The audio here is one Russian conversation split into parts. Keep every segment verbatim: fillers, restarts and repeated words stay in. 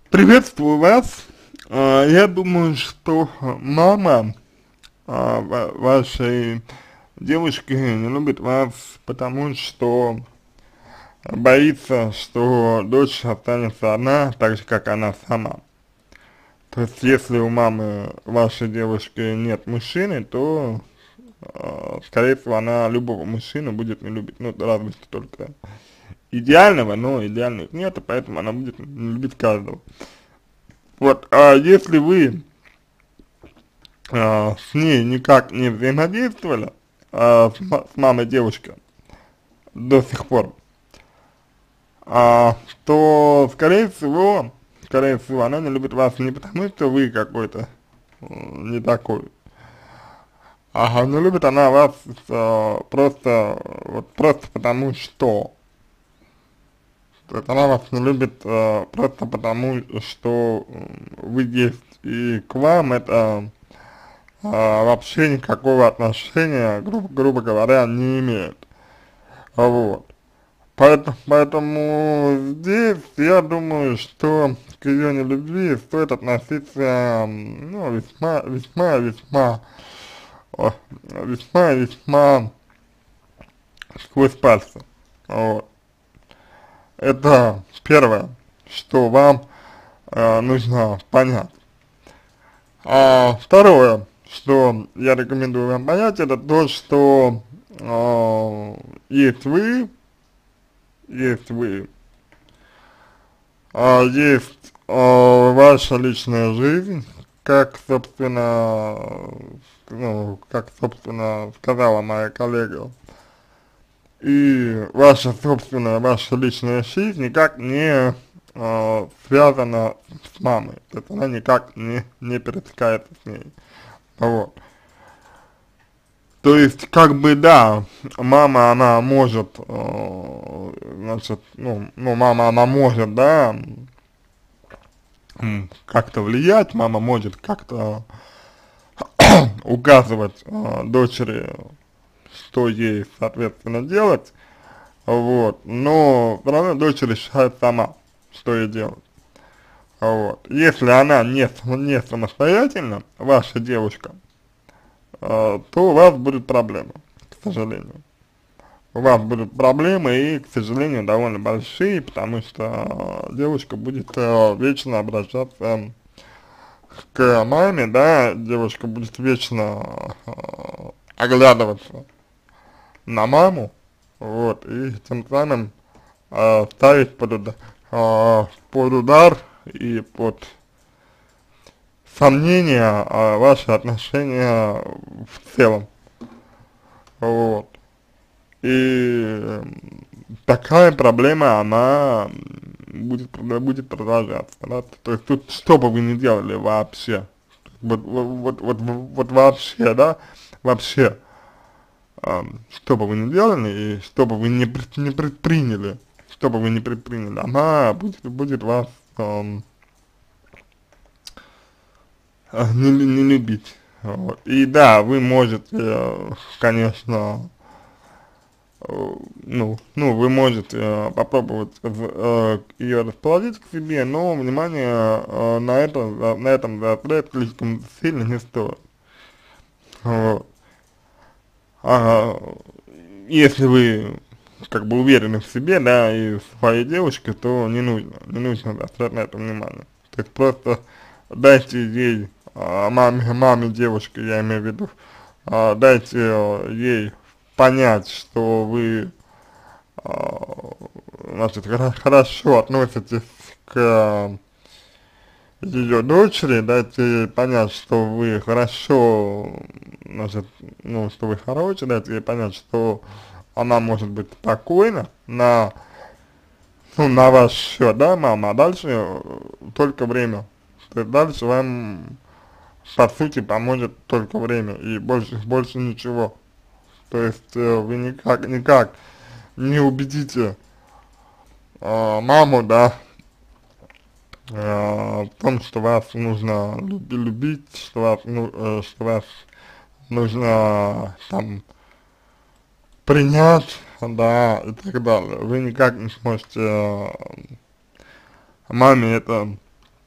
Приветствую вас. А, Я думаю, что мама а, ва- вашей девушки не любит вас, потому что боится, что дочь останется одна, так же, как она сама. То есть, если у мамы вашей девушки нет мужчины, то, а, скорее всего, она любого мужчину будет не любить. Ну, разве что только идеального, но идеальных нет, и поэтому она будет не любить каждого. Вот, а если вы а, с ней никак не взаимодействовали, а, с, ма- с мамой девушки до сих пор, а, то, скорее всего, скорее всего, она не любит вас не потому, что вы какой-то м, не такой, а не любит она вас а, просто, вот просто потому что. То есть она вас не любит а, просто потому, что м, вы есть, и к вам это а, вообще никакого отношения, грубо, грубо говоря, не имеет. Вот. Поэтому, поэтому здесь я думаю, что к ее нелюбви стоит относиться, м, ну, весьма, весьма, весьма, о, весьма, весьма сквозь пальцы. Вот. Это первое, что вам э, нужно понять. А второе, что я рекомендую вам понять, это то, что э, есть вы, есть вы, а есть а, ваша личная жизнь, как, собственно, ну, как, собственно, сказала моя коллега, и ваша собственная, ваша личная жизнь никак не а, связана с мамой, то есть она никак не, не пересекается с ней, вот. То есть, как бы, да, мама, она может, э, значит, ну, ну, мама, она может, да, м, как-то влиять, мама может как-то указывать э, дочери, что ей, соответственно, делать, вот, но все равно дочь решает сама, что ей делать, вот. Если она не, сам- не самостоятельна, ваша девушка, э, то у вас будет проблема, к сожалению. У вас будут проблемы и, к сожалению, довольно большие, потому что э, девушка будет э, вечно обращаться к маме, да, девушка будет вечно э, оглядываться на маму, вот, и тем самым э, ставить под, уда- э, под удар и под сомнение э, ваши отношения в целом, вот. И э, такая проблема, она будет, прод- будет продолжаться, да, то есть тут что бы вы ни делали вообще, вот, вот, вот, вот, вот вообще, да, вообще, ам, что бы вы ни делали и что бы вы не, пред- не предприняли, что бы вы ни предприняли, она будет, будет вас ам, а, не, лю- не любить. Вот. И да, вы можете, э, конечно, э, ну, ну, вы можете э, попробовать э, ее расположить к себе, но внимание э, на это, за- на этом заострять слишком сильно не стоит. Вот. А, если вы как бы уверены в себе, да, и в своей девушке, то не нужно, не нужно заострять на это внимание. То есть просто дайте ей, а, маме, маме девушки, я имею в виду, а, дайте э, ей понять, что вы, а, значит, хоро- хорошо относитесь к ее дочери, дайте ей понять, что вы хорошо, значит, ну, что вы хороший, дайте ей понять, что она может быть спокойна на, ну, на ваш счет, да, мама, а дальше э, только время. То есть дальше вам, по сути, поможет только время и больше, больше ничего. То есть э, вы никак, никак не убедите э, маму, да, э, в том, что вас нужно люби- любить, что вас, ну, э, что вас нужно там принять, да, и так далее. Вы никак не сможете э, маме это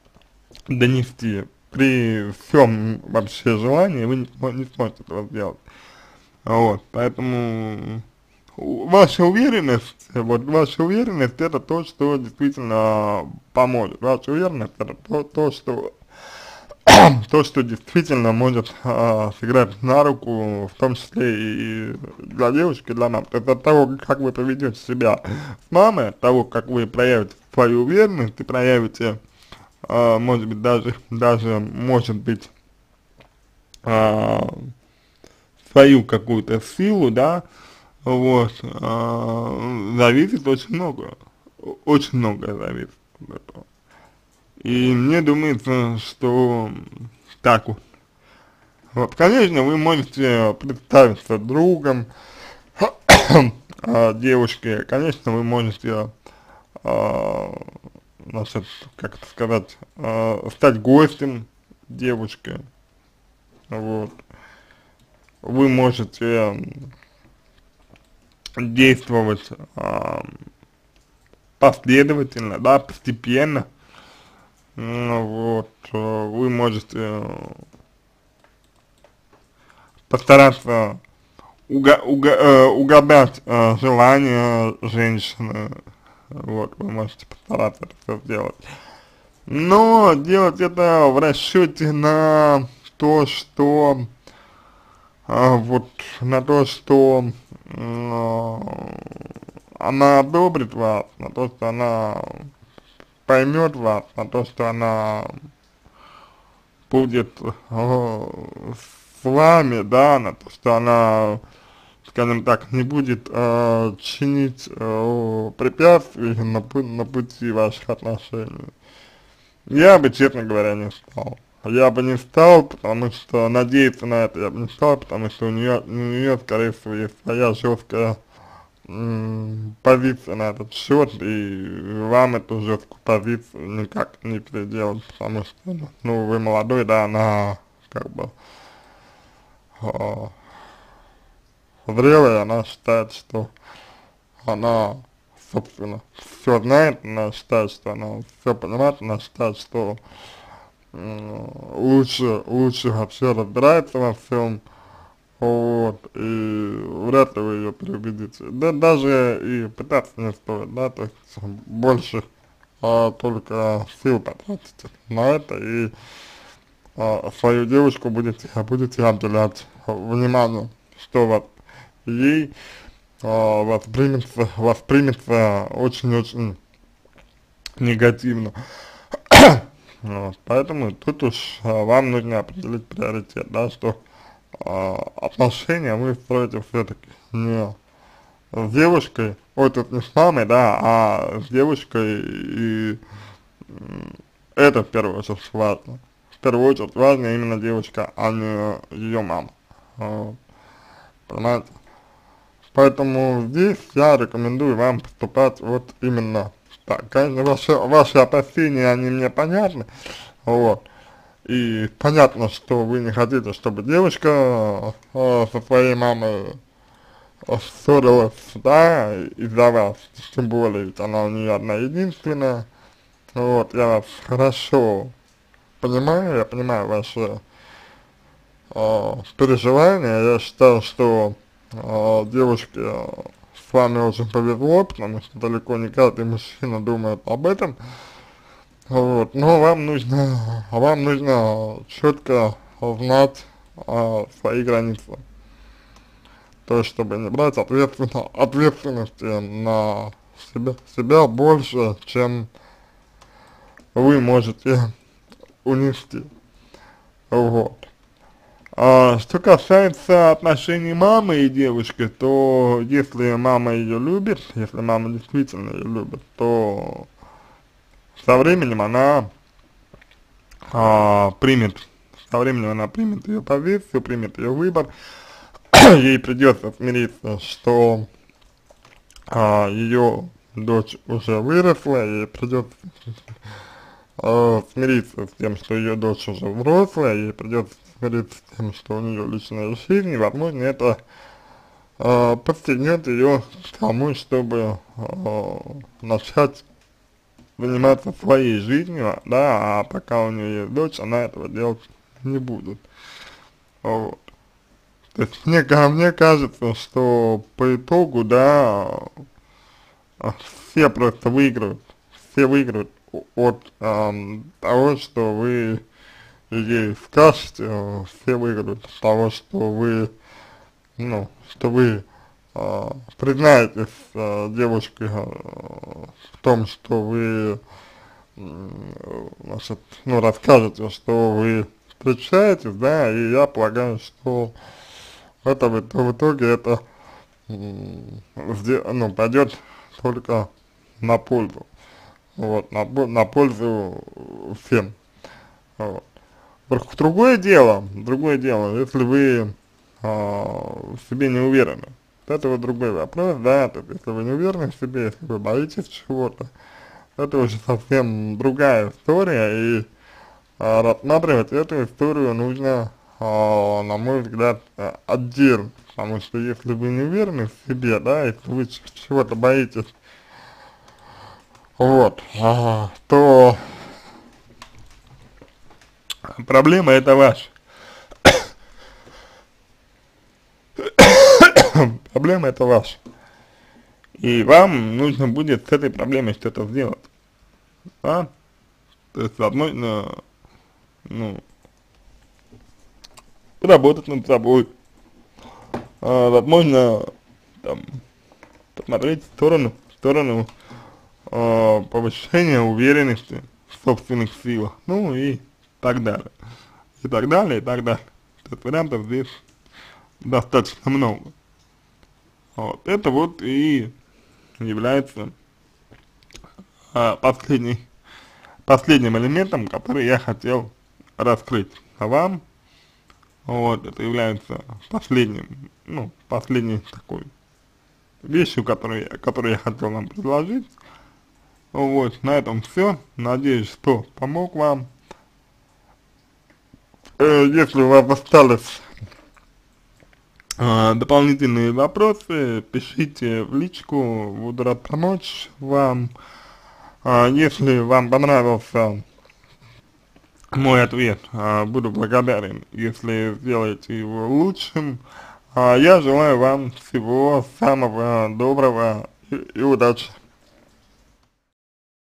донести. При всем вообще желании вы не, смо- не сможете этого сделать. Вот, поэтому у- ваша уверенность, вот ваша уверенность это то, что действительно поможет. Ваша уверенность это то, то что то, что действительно может а, сыграть на руку, в том числе и для девушки, и для мамы. То есть от того, как вы поведете себя с мамой, от того, как вы проявите свою уверенность и проявите, а, может быть, даже, даже, может быть, а, свою какую-то силу, да, вот, а, зависит очень много, очень многое зависит от этого. И мне думается, что так вот. Вот, конечно, вы можете представиться другом а, девушки, конечно, вы можете, а, значит, как это сказать, а, стать гостем девушки, вот. Вы можете действовать а, последовательно, да, постепенно, ну, вот, э, вы можете постараться уга уга э, угадать э, желания женщины, вот, вы можете постараться это все сделать. Но делать это в расчете на то, что, а, вот, на то, что м, она одобрит вас, на то, что она поймет вас, на то, что она будет э, с вами, да, на то, что она, скажем так, не будет э, чинить э, препятствий на, пу на пути ваших отношений. Я бы, честно говоря, не стал. Я бы не стал, потому что надеяться на это я бы не стал, потому что у нее, у нее, скорее всего, есть своя жесткая м, позиция на этот счет, и вам эту жесткую позицию никак не переделать, потому что, ну, вы молодой, да, она как бы а, зрелая, она считает, что она, собственно, все знает, она считает, что она все понимает, она считает, что м, лучше, лучше вообще разбирается во всем, вот, и вряд ли вы ее переубедите. Да даже и пытаться не стоит, да, то есть больше а, только сил потратите на это, и а, свою девушку будете, будете отделять внимание, что вот ей а, воспримется, воспримется очень-очень негативно. Вот, поэтому тут уж а, вам нужно определить приоритет, да, что а, отношения вы строите все-таки не с девушкой, ой, тут не с мамой, да, а с девушкой, и м, это в первую очередь важно. В первую очередь важна именно девушка, а не ее мама. Вот, понимаете? Поэтому здесь я рекомендую вам поступать вот именно так. Конечно, ваши, ваши опасения, они мне понятны, вот. И понятно, что вы не хотите, чтобы девушка э, со своей мамой э, ссорилась, да, из-за вас, тем более, ведь она у нее одна единственная. Вот, я вас хорошо понимаю, я понимаю ваши э, переживания. Я считаю, что э, девушке э, с вами очень повезло, потому что далеко не каждый мужчина думает об этом. Вот, но вам нужно, вам нужно четко знать э, свои границы. То есть, чтобы не брать ответственно, ответственности на себя, себя больше, чем вы можете унести. Вот. А, что касается отношений мамы и девушки, то если мама ее любит, если мама действительно ее любит, то со временем она а, примет, со временем она примет ее позицию, примет ее выбор. Ей придется смириться, что а, ее дочь уже выросла, ей придется э, смириться с тем, что ее дочь уже взрослая, ей придется смириться с тем, что у нее личная жизнь, и, возможно, это э, подстегнет ее к тому, чтобы э, начать заниматься своей жизнью, да, а пока у нее есть дочь, она этого делать не будет. Вот. То есть мне, ка- мне кажется, что по итогу, да, а, все просто выиграют, все выиграют о- от ам, того, что вы ей скажете, э, все выиграют от того, что вы, ну, что вы а, признаетесь а, девушке а, в том, что вы, м, значит, ну, расскажете, что вы встречаетесь, да, и я полагаю, что это в, ит- в итоге это, м, сде- ну, пойдет только на пользу, вот, на, по- на пользу всем, вот. Друг- Другое дело, другое дело, если вы а, в себе не уверены, вот это вот другой вопрос, да, то есть если вы не уверены в себе, если вы боитесь чего-то, это уже совсем другая история, и а, рассматривать эту историю нужно, а, на мой взгляд, а, отдельно, потому что если вы не уверены в себе, да, если вы ч- чего-то боитесь, вот, а, то проблема это ваша, проблема это ваша, и вам нужно будет с этой проблемой что-то сделать, да, то есть, возможно, ну, работать над собой, а, возможно, там, посмотреть в сторону, в сторону а, повышения уверенности в собственных силах, ну и так далее, и так далее, и так далее. То есть вариантов здесь достаточно много. Вот, это вот и является а, последний, последним элементом, который я хотел раскрыть вам. Вот, это является последним, ну, последней такой вещью, которую, я- которую я хотел вам предложить. Вот, на этом все. Надеюсь, что помог вам. Э, если у вас остались э, дополнительные вопросы, пишите в личку, буду рад помочь вам. А если вам понравился мой ответ, а, буду благодарен, если сделаете его лучшим. А я желаю вам всего самого доброго и, и удачи.